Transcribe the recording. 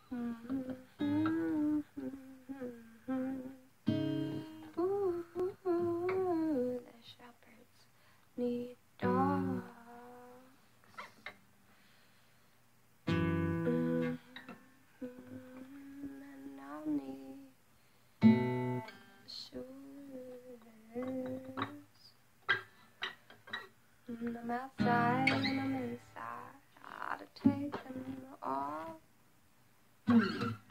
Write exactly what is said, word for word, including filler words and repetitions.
Ooh, the shepherds need dogs. And I'll need shoes. I'm outside and I'm inside. I ought to take them all.